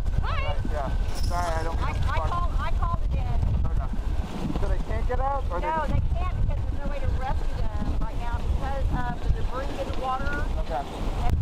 Hi. Yeah. Sorry, I don't. I called it in. Okay. So they can't get out? Or No, they can't because there's no way to rescue them right now because of the debris in the water. Okay.